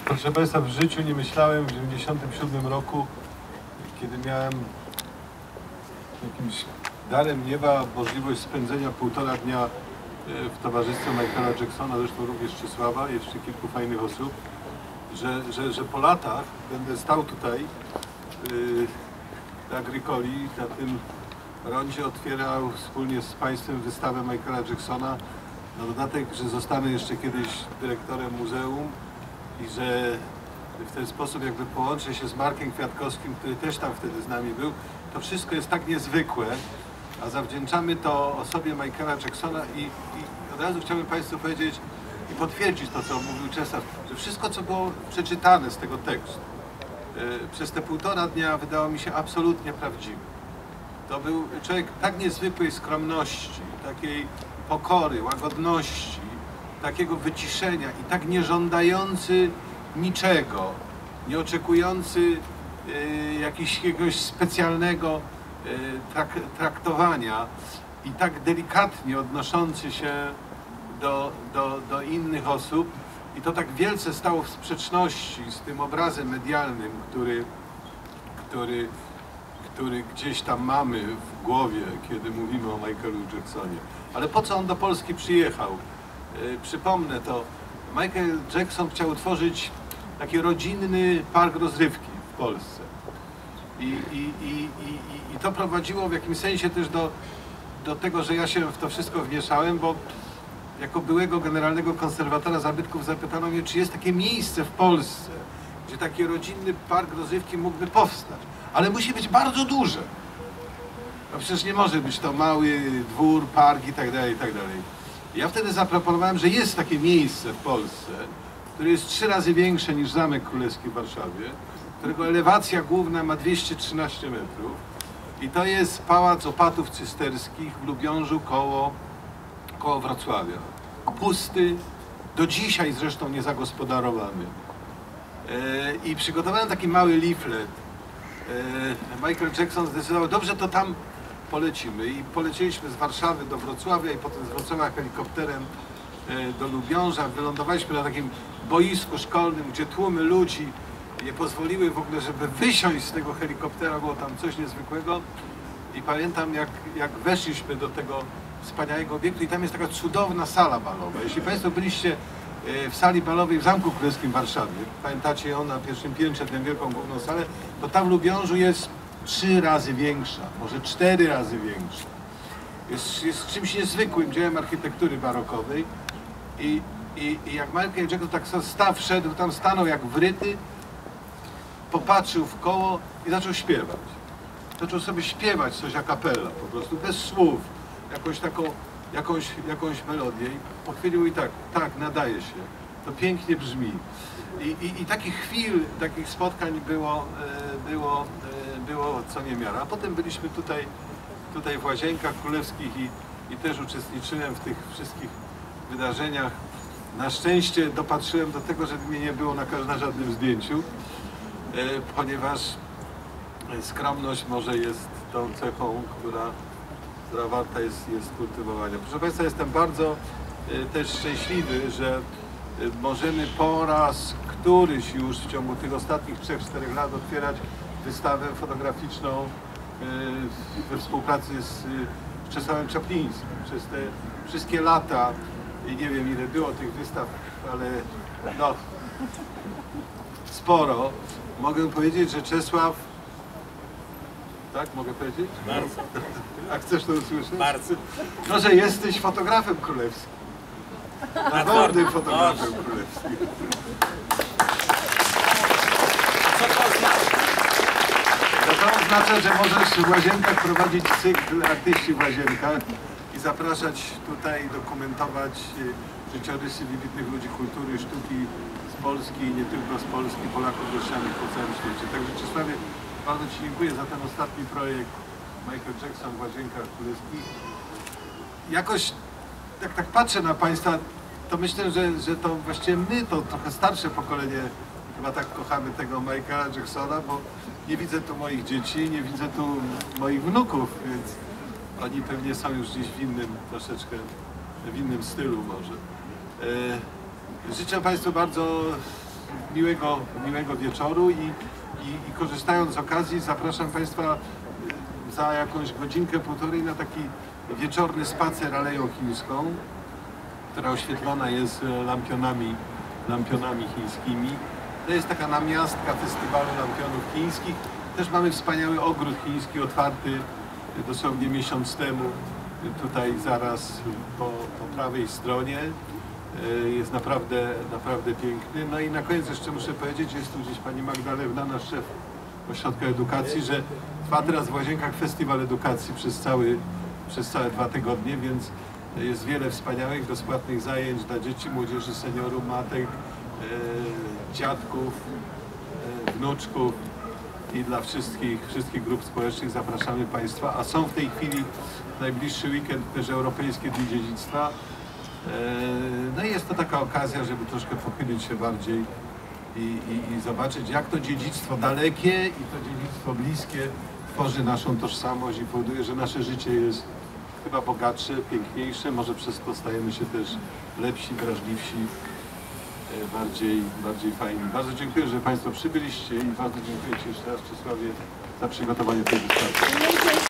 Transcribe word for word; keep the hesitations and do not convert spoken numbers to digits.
Proszę Państwa, w życiu nie myślałem w dziewięćdziesiątym siódmym roku, kiedy miałem jakimś darem nieba możliwość spędzenia półtora dnia w towarzystwie Michaela Jacksona, zresztą również Czesława, jeszcze kilku fajnych osób, że, że, że po latach będę stał tutaj yy, na Agricoli, na tym rondzie, otwierał wspólnie z Państwem wystawę Michaela Jacksona. Na dodatek, że zostanę jeszcze kiedyś dyrektorem muzeum i że w ten sposób jakby połączę się z Markiem Kwiatkowskim, który też tam wtedy z nami był. To wszystko jest tak niezwykłe, a zawdzięczamy to osobie Michaela Jacksona i, i od razu chciałbym Państwu powiedzieć i potwierdzić to, co mówił Czesław, że wszystko, co było przeczytane z tego tekstu yy, przez te półtora dnia wydało mi się absolutnie prawdziwe. To był człowiek tak niezwykłej skromności, takiej pokory, łagodności, takiego wyciszenia i tak nie żądający niczego, nie oczekujący y, jakiegoś, jakiegoś specjalnego y, trak, traktowania i tak delikatnie odnoszący się do, do, do innych osób. I to tak wielce stało w sprzeczności z tym obrazem medialnym, który, który, który gdzieś tam mamy w głowie, kiedy mówimy o Michaelu Jacksonie. Ale po co on do Polski przyjechał? Yy, przypomnę to, Michael Jackson chciał utworzyć taki rodzinny park rozrywki w Polsce. I, i, i, i, i to prowadziło w jakimś sensie też do, do tego, że ja się w to wszystko wmieszałem, bo jako byłego generalnego konserwatora zabytków zapytano mnie, czy jest takie miejsce w Polsce, gdzie taki rodzinny park rozrywki mógłby powstać. Ale musi być bardzo duże. No przecież nie może być to mały dwór, park i tak dalej, i tak dalej. Ja wtedy zaproponowałem, że jest takie miejsce w Polsce, które jest trzy razy większe niż Zamek Królewski w Warszawie, którego elewacja główna ma dwieście trzynaście metrów i to jest Pałac Opatów Cysterskich w Lubiążu koło, koło Wrocławia. Pusty, do dzisiaj zresztą niezagospodarowany. I przygotowałem taki mały leaflet. Michael Jackson zdecydował, dobrze, to tam polecimy. I polecieliśmy z Warszawy do Wrocławia i potem z Wrocławia helikopterem do Lubiąża. Wylądowaliśmy na takim boisku szkolnym, gdzie tłumy ludzi nie pozwoliły w ogóle, żeby wysiąść z tego helikoptera, było tam coś niezwykłego. I pamiętam, jak, jak weszliśmy do tego wspaniałego obiektu i tam jest taka cudowna sala balowa. Jeśli Państwo byliście w sali balowej w Zamku Królewskim w Warszawie, pamiętacie ją na pierwszym piętrze, tę wielką główną salę, to tam w Lubiążu jest trzy razy większa, może cztery razy większa. Jest, jest czymś niezwykłym dziełem architektury barokowej i, i, i jak Michael Jackson tak staw, wszedł, tam stanął jak wryty, popatrzył w koło i zaczął śpiewać. Zaczął sobie śpiewać coś a cappella, po prostu, bez słów, jakąś taką, jakąś, jakąś melodię i po chwili i tak, tak, nadaje się, to pięknie brzmi. I, i, i takich chwil, takich spotkań było, było, było co niemiara. A potem byliśmy tutaj, tutaj w Łazienkach Królewskich i, i też uczestniczyłem w tych wszystkich wydarzeniach. Na szczęście dopatrzyłem do tego, żeby mnie nie było na, na żadnym zdjęciu, ponieważ skromność może jest tą cechą, która, która warta jest, jest kultywowania. Proszę Państwa, jestem bardzo też szczęśliwy, że możemy po raz któryś już w ciągu tych ostatnich trzech czterech lat otwierać wystawę fotograficzną we współpracy z Czesławem Czaplińskim. Przez te wszystkie lata, i nie wiem ile było tych wystaw, ale no sporo, mogę powiedzieć, że Czesław, tak mogę powiedzieć? Bardzo. A chcesz to usłyszeć? Bardzo. No, że jesteś fotografem królewskim. Nadwornym fotografem królewskim. Co to oznacza? No to oznacza, że możesz w Łazienkach prowadzić cykl Artyści w Łazienkach i zapraszać tutaj, dokumentować życiorysy wybitnych ludzi kultury i sztuki z Polski i nie tylko z Polski, Polaków gościami po całym świecie. Także Czesławie, bardzo Ci dziękuję za ten ostatni projekt Michael Jackson w Łazienkach Królewskich. Jakoś, jak tak patrzę na Państwa, to myślę, że, że to właściwie my, to trochę starsze pokolenie, chyba tak kochamy tego Michaela Jacksona, bo nie widzę tu moich dzieci, nie widzę tu moich wnuków, więc oni pewnie są już gdzieś w innym, troszeczkę w innym stylu może. E, życzę Państwu bardzo miłego, miłego wieczoru i, i, i korzystając z okazji zapraszam Państwa za jakąś godzinkę, półtorej na taki wieczorny spacer Aleją Chińską, która oświetlona jest lampionami, lampionami chińskimi. To jest taka namiastka festiwalu lampionów chińskich. Też mamy wspaniały ogród chiński otwarty dosłownie miesiąc temu. Tutaj zaraz po, po prawej stronie. Jest naprawdę, naprawdę piękny. No i na koniec jeszcze muszę powiedzieć, że jest tu gdzieś pani Magdalena, nasz szef Ośrodka Edukacji, że trwa teraz w Łazienkach Festiwal Edukacji przez, cały, przez całe dwa tygodnie, więc jest wiele wspaniałych, bezpłatnych zajęć dla dzieci, młodzieży, seniorów, matek, e, dziadków, e, wnuczków i dla wszystkich, wszystkich grup społecznych zapraszamy Państwa, a są w tej chwili najbliższy weekend też Europejskie Dni Dziedzictwa. E, no i jest to taka okazja, żeby troszkę pochylić się bardziej i, i, i zobaczyć, jak to dziedzictwo dalekie i to dziedzictwo bliskie tworzy naszą tożsamość i powoduje, że nasze życie jest chyba bogatsze, piękniejsze, może przez to stajemy się też lepsi, wrażliwsi, bardziej, bardziej fajni. Bardzo dziękuję, że Państwo przybyliście i bardzo dziękuję Ci jeszcze raz, Czesławie, za przygotowanie tej wystawy.